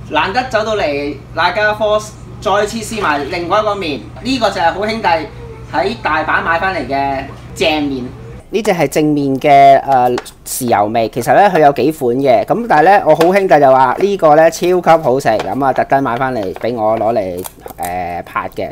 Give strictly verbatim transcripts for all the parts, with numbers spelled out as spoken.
難得走到嚟那家 Force， 再次試埋另外一個麵，呢、這個就係好兄弟喺大阪買翻嚟嘅正麵。呢隻係正面嘅誒豉油味，其實咧佢有幾款嘅，咁但係咧我好兄弟就話呢個咧超級好食，咁啊特登買翻嚟俾我攞嚟誒拍嘅。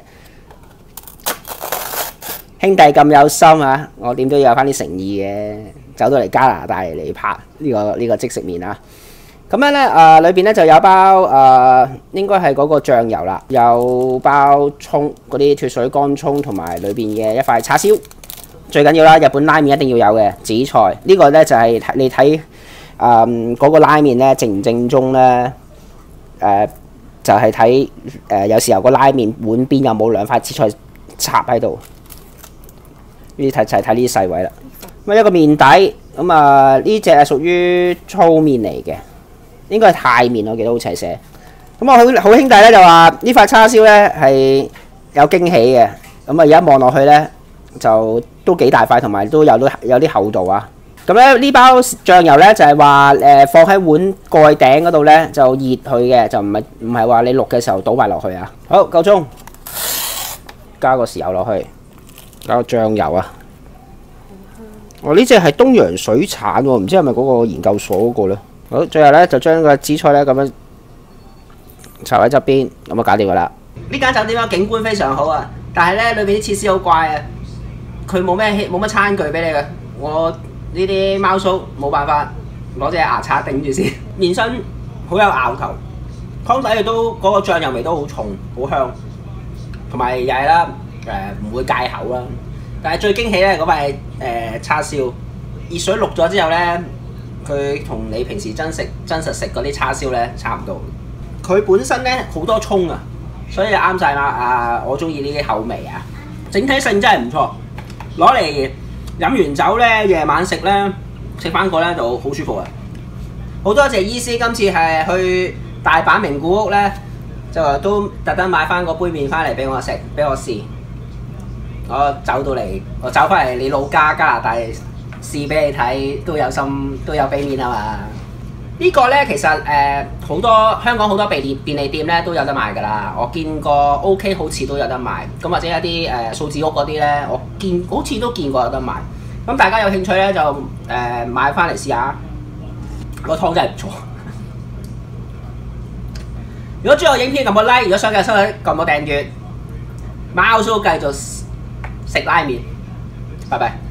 兄弟咁有心啊，我點都要有翻啲誠意嘅，走到嚟加拿大嚟拍呢、這個呢、這個即食麵啊！咁樣咧誒裏邊咧就有包誒、呃、應該係嗰個醬油啦，有包葱嗰啲脱水乾葱同埋裏邊嘅一塊叉燒。最緊要啦，日本拉麵一定要有嘅紫菜，呢、這個咧就係、是、你睇誒嗰個拉麵咧正唔正宗咧？誒、呃、就係睇誒有時候個拉麵碗邊有冇兩塊紫菜插喺度，呢啲睇就係睇呢啲細位啦。咁一個麵底，咁啊呢隻係屬於粗麵嚟嘅，應該係泰麵，我記得好似係寫。咁我好好兄弟咧就話呢塊叉燒咧係有驚喜嘅，咁啊而家望落去咧就〜都幾大塊，同埋都有啲有啲厚度啊！咁咧呢包醬油咧就係話誒放喺碗蓋頂嗰度咧就熱佢嘅，就唔係唔係話你淥嘅時候倒埋落去啊！好，夠鐘，加個豉油落去，加個醬油啊！我呢隻係東洋水產喎，唔知係咪嗰個研究所嗰個咧？好，最後咧就將個紫菜咧咁樣插喺側邊，咁就搞掂噶啦！呢間酒店嘅景觀非常好啊，但係咧裏邊啲設施好怪啊！佢冇咩冇乜餐具俾你嘅，我呢啲貓鬚冇辦法攞隻牙刷頂住先。麵身好有咬頭，湯底亦都嗰、那個醬油味都好重，好香，同埋又係啦誒唔會戒口啦。但係最驚喜咧嗰塊誒叉燒，熱水淥咗之後咧，佢同你平時真食真實食嗰啲叉燒咧差唔多。佢本身咧好多葱啊，所以啱晒啦啊！我中意呢啲口味啊，整體性真係唔錯。攞嚟飲完酒咧，夜晚食咧，食翻個咧就好舒服啊！好多謝醫師今次係去大阪名古屋咧，就都特登買翻個杯麵翻嚟俾我食，俾我試。我走到嚟，我走翻嚟你老家加拿大試俾你睇，都有心都有俾面啊嘛！呢個咧其實誒好、呃、多香港好多便利便利店咧都有得賣㗎啦，我見過 OK 好似都有得賣，咁或者一啲誒、呃、數字屋嗰啲咧，我見好似都見過有得賣。咁大家有興趣咧就誒、呃、買翻嚟試下，個湯真係唔錯。如果中意我影片撳個 like， 如果想繼續收睇撳個訂閱。貓蘇繼續食拉麵，拜拜。